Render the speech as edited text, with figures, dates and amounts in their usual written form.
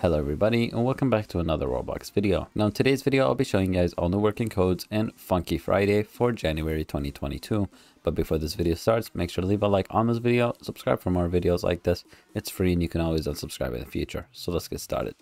Hello everybody and welcome back to another Roblox video. Now in today's video I'll be showing you guys all new working codes in Funky Friday for January 2022. But before this video starts, make sure to leave a like on this video, subscribe for more videos like this. It's free and you can always unsubscribe in the future. So let's get started.